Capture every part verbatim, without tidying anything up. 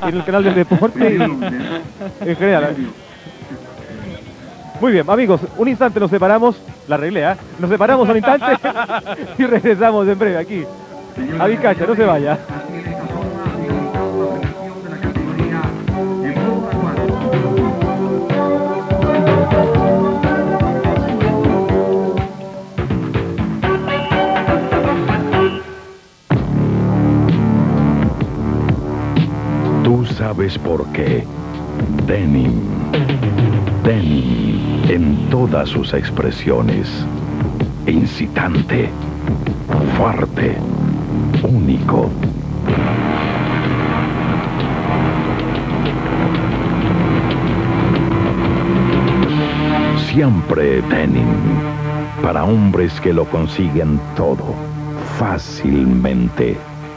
en el canal del deporte y en general. Muy bien, amigos, un instante nos separamos, la arreglé, ¿eh? Nos separamos un instante y regresamos en breve aquí a Vizcacha, no se vaya. Tú sabes por qué. Denim. Denim en todas sus expresiones. Incitante. Fuerte. Único. Siempre Denim. Para hombres que lo consiguen todo. Fácilmente.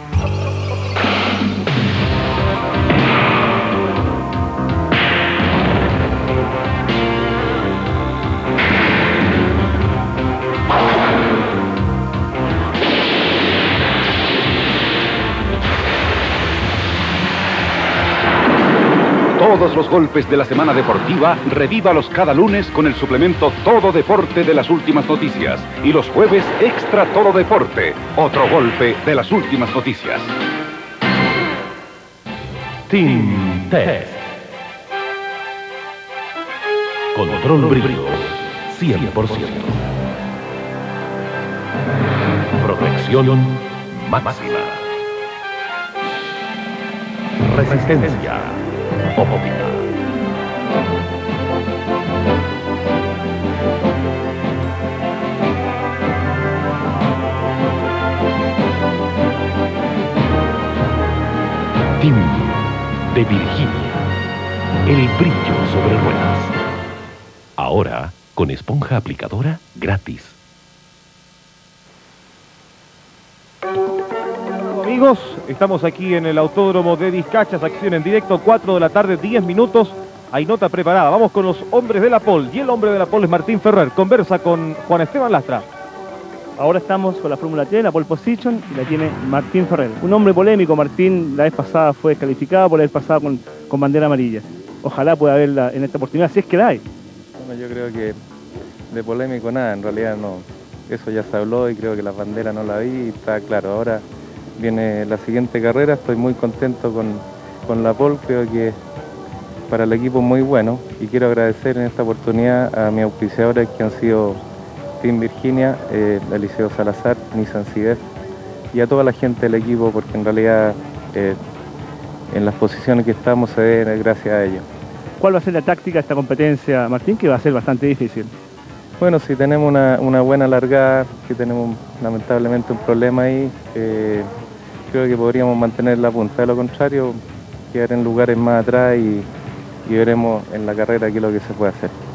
Todos los golpes de la semana deportiva, revívalos cada lunes con el suplemento Todo Deporte de las últimas noticias. Y los jueves, Extra Todo Deporte, otro golpe de las últimas noticias. Team Test. Control brillos, cien por ciento. Protección máxima. Resistencia óptica. Team de Virginia. El brillo sobre ruedas. Ahora con esponja aplicadora gratis. Amigos, estamos aquí en el Autódromo de Vizcacha, acción en directo, cuatro de la tarde, diez minutos. Hay nota preparada, vamos con los hombres de la pole. Y el hombre de la pole es Martín Ferrer, conversa con Juan Esteban Lastra. Ahora estamos con la Fórmula tres, la pole position, y la tiene Martín Ferrer. Un hombre polémico, Martín, la vez pasada fue descalificado por haber pasado con, con bandera amarilla. Ojalá pueda haberla en esta oportunidad, si es que la hay. Bueno, yo creo que de polémico nada, en realidad no. Eso ya se habló y creo que la bandera no la vi y está claro. Ahora viene la siguiente carrera, estoy muy contento con, con la pole, creo que para el equipo muy bueno y quiero agradecer en esta oportunidad a mis auspiciadores que han sido Team Virginia, eh, Eliseo Salazar, Nissan Cidef y a toda la gente del equipo porque en realidad eh, en las posiciones que estamos se debe gracias a ellos. ¿Cuál va a ser la táctica de esta competencia, Martín, que va a ser bastante difícil? Bueno, si tenemos una, una buena largada, que tenemos lamentablemente un problema ahí, eh, creo que podríamos mantener la punta. De lo contrario, quedar en lugares más atrás y, y veremos en la carrera qué es lo que se puede hacer.